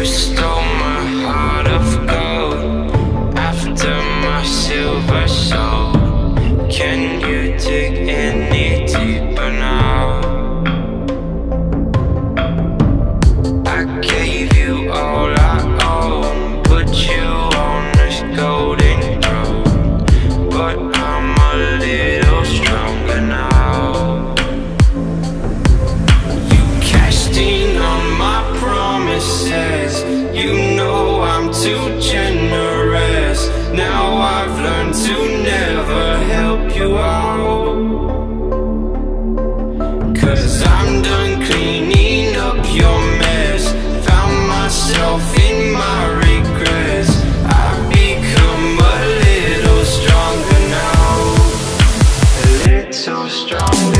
stole my heart of gold after my silver soul. Can you dig any deeper now? I gave you all I own, put you on this golden throne, but I'm a little stronger now. You cashed in on my promises, you know I'm too generous. Now I've learned to never help you out, 'cause I'm done cleaning up your mess. Found myself in my regrets. I've become a little stronger now, a little stronger.